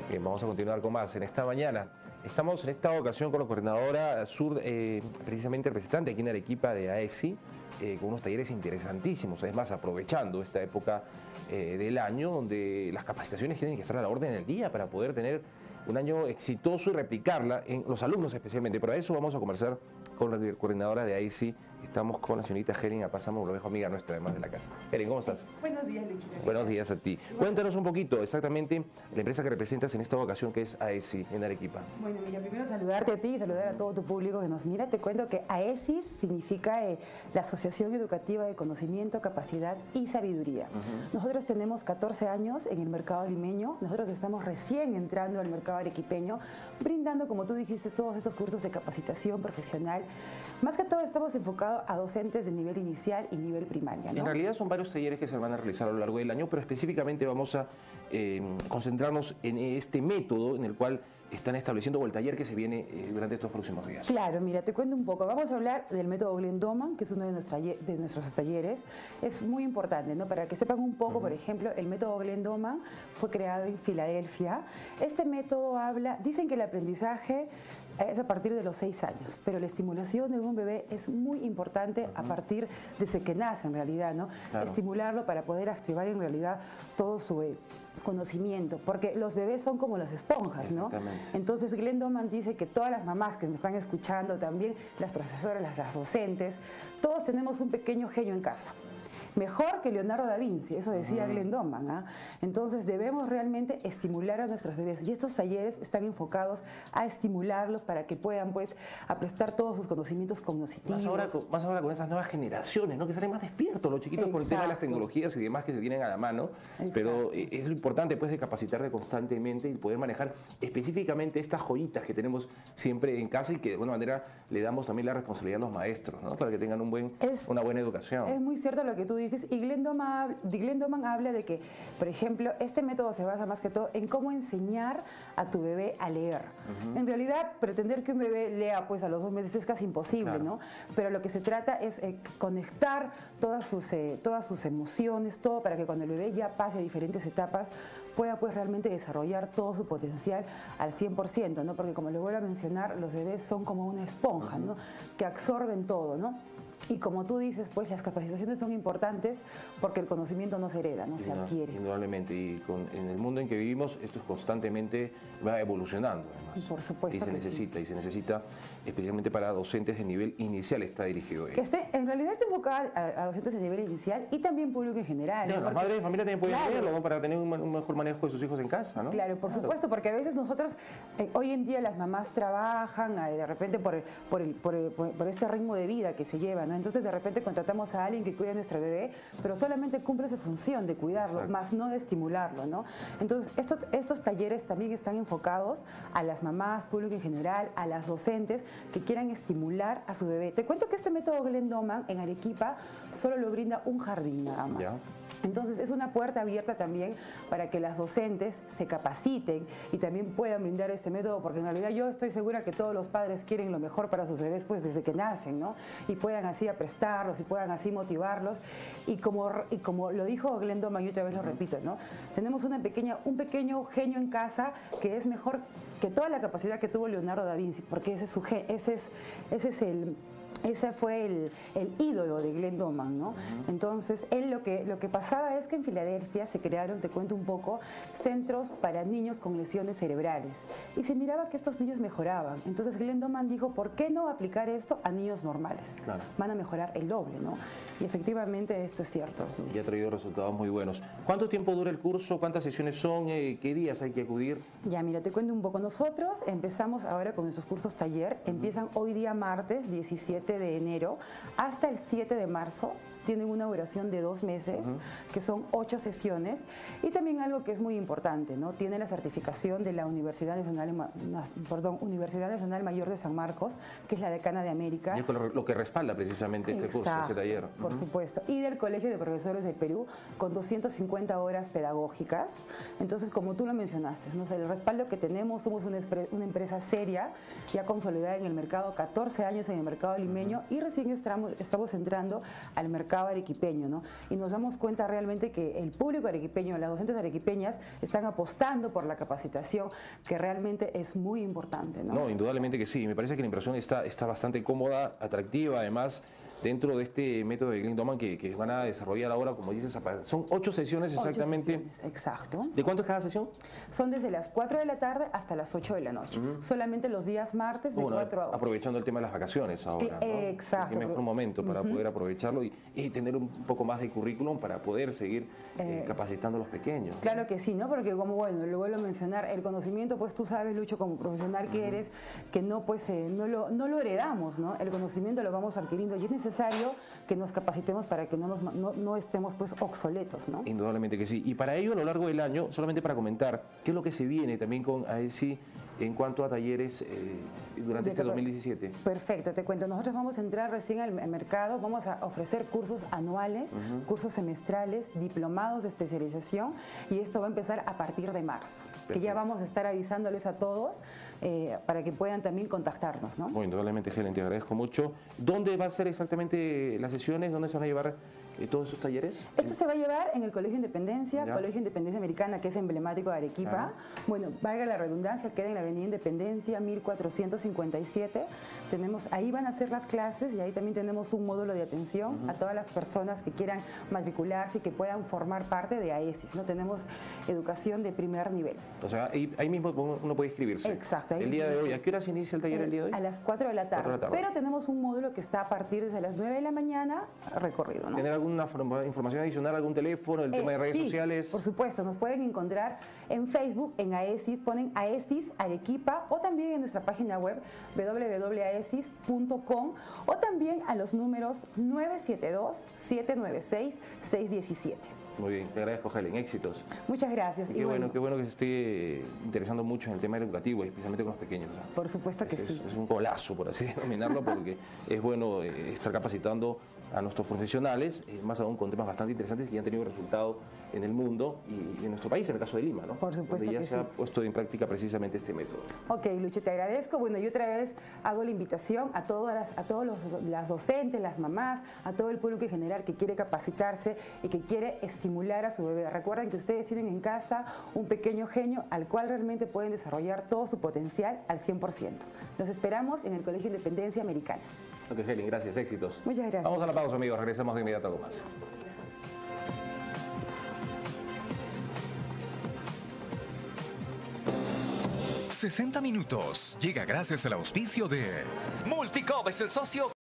Bien, vamos a continuar con más en esta mañana. Estamos en esta ocasión con la coordinadora sur, precisamente representante aquí en Arequipa de AESI, con unos talleres interesantísimos, es más, aprovechando esta época del año donde las capacitaciones tienen que estar a la orden del día para poder tener un año exitoso y replicarla en los alumnos especialmente. Para eso vamos a conversar con la coordinadora de AESI. Estamos con la señorita Helen Apázamo, lo dejo amiga nuestra además de la casa. Helen, ¿cómo estás? Buenos días, Luchito. Buenos días a ti. Cuéntanos un poquito exactamente la empresa que representas en esta ocasión, que es AESI en Arequipa. Bueno, mira, primero saludarte a ti y saludar a todo tu público que nos mira. Te cuento que AESI significa la Asociación Educativa de Conocimiento, Capacidad y Sabiduría. Nosotros tenemos 14 años en el mercado limeño. Nosotros estamos recién entrando al mercado arequipeño, brindando, como tú dijiste, todos esos cursos de capacitación profesional. Más que todo estamos enfocados a docentes de nivel inicial y nivel primaria, ¿no? En realidad son varios talleres que se van a realizar a lo largo del año, pero específicamente vamos a concentrarnos en este método en el cual están estableciendo, o el taller que se viene durante estos próximos días. Claro, mira, te cuento un poco. Vamos a hablar del método Glenn-Doman, que es uno de nuestros talleres. Es muy importante, ¿no? Para que sepan un poco, por ejemplo, el método Glenn-Doman fue creado en Filadelfia. Este método dicen que el aprendizaje es a partir de los 6 años, pero la estimulación de un bebé es muy importante a partir desde que nace en realidad, ¿no? Claro. Estimularlo para poder activar en realidad todo su conocimiento, porque los bebés son como las esponjas, ¿no? Entonces Glenn-Doman dice que todas las mamás que me están escuchando, también las profesoras, las docentes, todos tenemos un pequeño genio en casa. Mejor que Leonardo da Vinci, eso decía Glenn-Doman, ¿ah? Entonces debemos realmente estimular a nuestros bebés y estos talleres están enfocados a estimularlos para que puedan pues prestar todos sus conocimientos cognitivos. Más ahora con esas nuevas generaciones, ¿no? Que salen más despiertos los chiquitos con el tema de las tecnologías y demás que se tienen a la mano. Pero es lo importante pues de capacitarse constantemente y poder manejar específicamente estas joyitas que tenemos siempre en casa y que de alguna manera le damos también la responsabilidad a los maestros, ¿no? Para que tengan una buena educación. Es muy cierto lo que tú dices. Y Glenn-Doman habla de que, por ejemplo, este método se basa más que todo en cómo enseñar a tu bebé a leer. En realidad, pretender que un bebé lea pues a los 2 meses es casi imposible, claro, ¿no? Pero lo que se trata es conectar todas sus emociones, todo para que cuando el bebé ya pase a diferentes etapas pueda pues realmente desarrollar todo su potencial al 100%, ¿no? Porque como le vuelvo a mencionar, los bebés son como una esponja, ¿no? Que absorben todo, ¿no? Y como tú dices, pues las capacitaciones son importantes porque el conocimiento no se hereda, no se adquiere. Indudablemente, y en el mundo en que vivimos esto constantemente va evolucionando además. Por supuesto. Y se necesita especialmente para docentes de nivel inicial está dirigido. En realidad está enfocada a docentes de nivel inicial y también público en general. Las madres de familia también pueden leerlo, ¿no? Para tener un mejor manejo de sus hijos en casa, ¿no? Claro, por supuesto, porque a veces nosotros, hoy en día las mamás trabajan de repente por este ritmo de vida que se lleva, ¿no? Entonces de repente contratamos a alguien que cuide a nuestro bebé, pero solamente cumple esa función de cuidarlo, más no de estimularlo, ¿no? Entonces estos talleres también están enfocados a las mamás, público en general, a las docentes que quieran estimular a su bebé. Te cuento que este método Glenn-Doman en Arequipa solo lo brinda un jardín nada más. ¿Ya? Entonces es una puerta abierta también para que las docentes se capaciten y también puedan brindar este método, porque en realidad yo estoy segura que todos los padres quieren lo mejor para sus bebés pues desde que nacen, ¿no? Y puedan así prestarlos y puedan así motivarlos. Y como lo dijo Glenn-Doman, y otra vez lo repito, ¿no? Tenemos un pequeño genio en casa que es mejor que toda la capacidad que tuvo Leonardo da Vinci, porque ese fue el ídolo de Glenn-Doman, ¿no? Entonces, él lo que pasaba es que en Filadelfia se crearon, te cuento un poco, centros para niños con lesiones cerebrales. Y se miraba que estos niños mejoraban. Entonces, Glenn-Doman dijo, ¿por qué no aplicar esto a niños normales? Claro. Van a mejorar el doble, ¿no? Y efectivamente esto es cierto. Y ha traído resultados muy buenos. ¿Cuánto tiempo dura el curso? ¿Cuántas sesiones son? ¿Qué días hay que acudir? Ya, mira, te cuento un poco. Nosotros empezamos ahora con nuestros cursos taller. Empiezan hoy día martes 17 de enero hasta el 7 de marzo. Tienen una duración de 2 meses, que son 8 sesiones. Y también algo que es muy importante, ¿no? Tiene la certificación de la Universidad Nacional Mayor de San Marcos, que es la decana de América. Y lo que respalda precisamente este curso, este taller. Por supuesto. Y del Colegio de Profesores del Perú, con 250 horas pedagógicas. Entonces, como tú lo mencionaste, ¿no? O sea, el respaldo que tenemos, somos una empresa seria, ya consolidada en el mercado, 14 años en el mercado limeño, y recién estamos entrando al mercado mercado arequipeño, ¿no? Y nos damos cuenta realmente que el público arequipeño, las docentes arequipeñas, están apostando por la capacitación, que realmente es muy importante, ¿no? No, indudablemente que sí. Me parece que la impresión está bastante cómoda, atractiva, además, dentro de este método de Glenn que van a desarrollar ahora, como dices, son 8 sesiones exactamente. 8 sesiones, exacto. ¿De cuánto es cada sesión? Son desde las 4 de la tarde hasta las 8 de la noche. Solamente los días martes de 4 a 8. Aprovechando el tema de las vacaciones ahora, ¿no? Exacto. Qué mejor momento para poder aprovecharlo y tener un poco más de currículum para poder seguir capacitando a los pequeños. Claro que sí, ¿no? Porque como, bueno, lo vuelvo a mencionar, el conocimiento, pues tú sabes, Lucho, como profesional que eres, que no, pues, no lo heredamos, ¿no? El conocimiento lo vamos adquiriendo y es necesario que nos capacitemos para que no estemos, pues, obsoletos, ¿no? Indudablemente que sí. Y para ello, a lo largo del año, solamente para comentar, ¿qué es lo que se viene también con AESI en cuanto a talleres durante este 2017? Perfecto, te cuento. Nosotros vamos a entrar recién al mercado, vamos a ofrecer cursos anuales, cursos semestrales, diplomados de especialización, y esto va a empezar a partir de marzo. Perfecto. Que ya vamos a estar avisándoles a todos para que puedan también contactarnos, ¿no? Bueno, indudablemente, Helen, te agradezco mucho. ¿Dónde va a ser exactamente las sesiones? ¿Dónde se van a llevar todos esos talleres? Esto se va a llevar en el Colegio Independencia, Colegio Independencia Americana, que es emblemático de Arequipa. Claro. Bueno, valga la redundancia, queda en la Avenida Independencia 1457. Ahí van a ser las clases y ahí también tenemos un módulo de atención a todas las personas que quieran matricularse y que puedan formar parte de AESIS, ¿no? Tenemos educación de primer nivel. O sea, ahí mismo uno puede inscribirse. Exacto. El día de hoy, ¿a qué hora se inicia el taller el día de hoy? A las 4 de la tarde. Pero tenemos un módulo que está a partir de las 9 de la mañana, recorrido, ¿no? ¿Tener alguna información adicional, algún teléfono, el tema de redes sociales? Por supuesto, nos pueden encontrar en Facebook, en AESIS, ponen AESIS Arequipa, o también en nuestra página web www.aesis.com, o también a los números 972-796-617. Muy bien, te agradezco, Helen. Éxitos. Muchas gracias. Qué bueno que se esté interesando mucho en el tema educativo, especialmente con los pequeños. ¿No? Por supuesto que sí. Es un golazo, por así denominarlo, porque es bueno estar capacitando a nuestros profesionales, más aún con temas bastante interesantes que ya han tenido resultado en el mundo y en nuestro país, en el caso de Lima, ¿no? Por supuesto donde ya que se ha puesto en práctica precisamente este método. Ok, Lucho, te agradezco. Bueno, yo otra vez hago la invitación a todos las docentes, las mamás, a todo el público en general que quiere capacitarse y que quiere estimular a su bebé. Recuerden que ustedes tienen en casa un pequeño genio al cual realmente pueden desarrollar todo su potencial al 100%. Los esperamos en el Colegio Independencia Americana. Ok, Helen, gracias, éxitos. Muchas gracias. Vamos a la pausa, amigos, regresamos de inmediato con más. «60 Minutos» llega gracias al auspicio de Multicoop es el socio